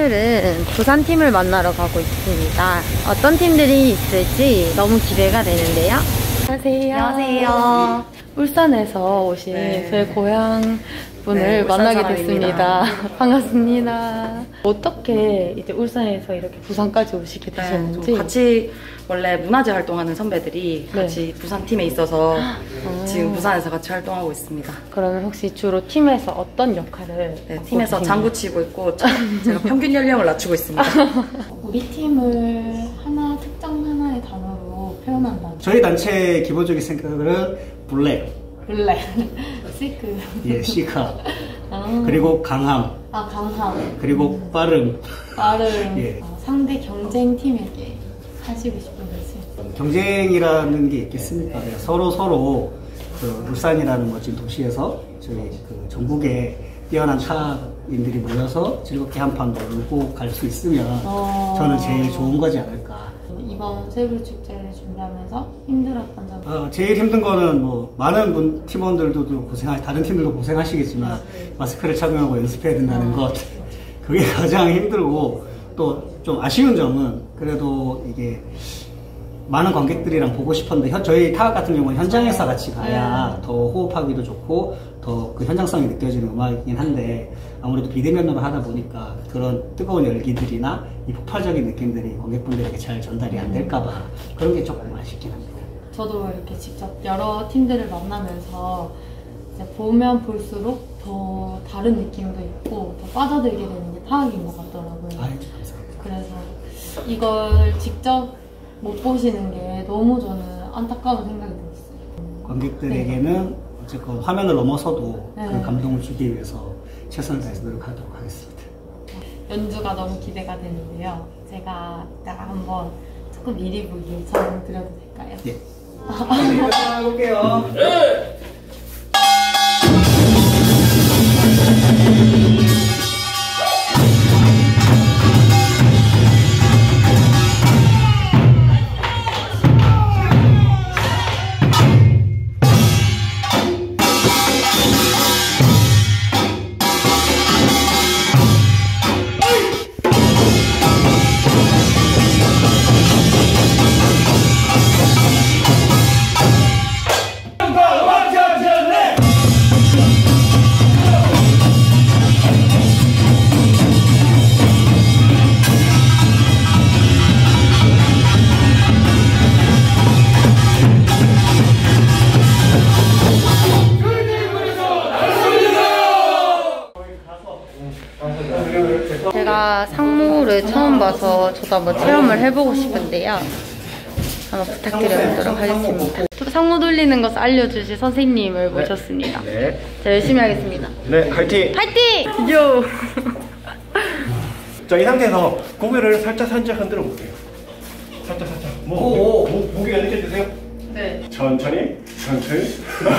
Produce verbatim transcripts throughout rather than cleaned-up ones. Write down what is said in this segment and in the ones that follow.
오늘은 부산팀을 만나러 가고 있습니다. 어떤 팀들이 있을지 너무 기대가 되는데요. 안녕하세요. 안녕하세요. 울산에서 오신 네. 저희 고향 분을 네, 만나게 됐습니다. 반갑습니다. 어떻게 이제 울산에서 이렇게 부산까지 오시게 되셨는지? 네, 같이 원래 문화재 활동하는 선배들이 네. 같이 부산 팀에 있어서 아. 지금 부산에서 같이 활동하고 있습니다. 그러면 혹시 주로 팀에서 어떤 역할을? 네, 팀에서 장구 치고 있고 제가 평균 연령을 낮추고 있습니다. 우리 팀을 하나 특정 하나의 단어로 표현한다면? 저희 단체의 기본적인 생각은 블랙. 블랙, 시크. 예, 시카. 아. 그리고 강함. 아, 강함. 그리고 빠름. 빠름. 예. 어, 상대 경쟁팀에게 하시고 싶은 말씀. 경쟁이라는 게 있겠습니까? 네, 서로 서로 그 울산이라는 멋진 도시에서 저희 그 전국에 뛰어난 타인들이 모여서 즐겁게 한판 놀고 갈 수 있으면 어... 저는 제일 좋은 거지 않을까. 이번 새불 축제를 준비하면서 힘들었던 점? 어, 제일 힘든 거는 뭐 많은 분 팀원들도 고생하 다른 팀들도 고생하시겠지만 마스크를 착용하고 연습해야 된다는 것, 그게 가장 힘들고, 또 좀 아쉬운 점은 그래도 이게 많은 관객들이랑 보고 싶었는데 저희 타악 같은 경우는 현장에서 같이 가야 더 호흡하기도 좋고 더 그 현장성이 느껴지는 음악이긴 한데, 아무래도 비대면으로 하다 보니까 그런 뜨거운 열기들이나 이 폭발적인 느낌들이 관객분들에게 잘 전달이 안 될까봐 그런 게 조금 아쉽긴 합니다. 저도 이렇게 직접 여러 팀들을 만나면서 이제 보면 볼수록 더 다른 느낌도 있고 더 빠져들게 되는 게 타악인 것 같더라고요. 아유, 감사합니다. 그래서 이걸 직접 못 보시는 게 너무 저는 안타까운 생각이 들었어요. 관객들에게는 네. 어쨌건 화면을 넘어서도 네. 그 감동을 주기 위해서 최선을 다해서 노력하도록 하겠습니다. 연주가 너무 기대가 되는데요. 제가 이따가 한번 조금 미리 보기 촬영드려도 될까요? 예. 네, 볼게요. 네. 제가 상무를 처음 봐서 저도 한번 체험을 해보고 싶은데요. 한번 부탁드려보도록 하겠습니다. 상무 돌리는 것을 알려주실 선생님을 네. 모셨습니다. 네. 자, 열심히 하겠습니다. 네, 화이팅! 화이팅! 요! 자, 이 상태에서 고개를 살짝 살짝 흔들어 볼게요. 살짝 살짝. 뭐, 오, 오. 무게가 느껴지세요? 네. 천천히, 천천히.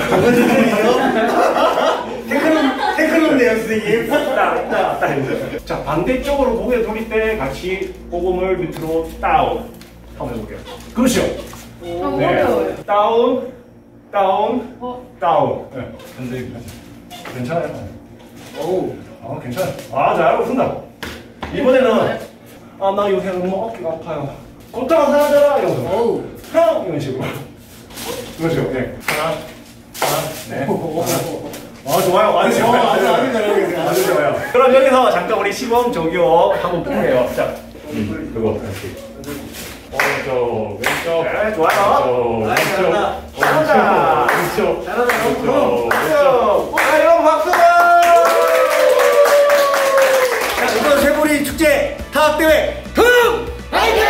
테크노, 테크노인데요, 선생님. 딱, 딱, 딱. 자, 반대쪽으로 고개를 돌릴 때 같이 고금을 밑으로 다운. 한번 해볼게요. 그렇죠. 오, 네. 어려워요. 다운, 다운, 어? 다운. 네. 근데 괜찮아요. 오, 아, 괜찮아요. 아, 잘 웃는다. 이번에는 아, 나 요새 너무 어깨가 아파요. 걷다가 사라져라 이러면서 형! 이런 식으로. 그렇죠. 네. 하나, 하나, 네. 아, 좋아요. 아주 좋아요. 아주 아주 잘하고 아주 좋아요. 그럼 여기서 잠깐 우리 시범 적용 한번 볼게요. 자, 음, 그거 다시. 오른쪽, 왼쪽. 네, 좋아요. 왼쪽, 왼쪽, 왼쪽, 잘한다. 왼쪽, 왼쪽. 자, 여러분 박수! 자, 이번 새부리 축제 타악대회 흠! 화이팅!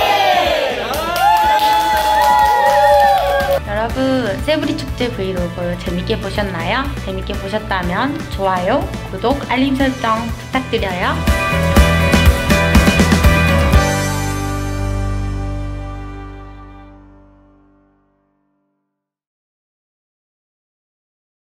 여러분, 새부리 축제 브이로그 재밌게 보셨나요? 재밌게 보셨다면 좋아요, 구독, 알림 설정 부탁드려요.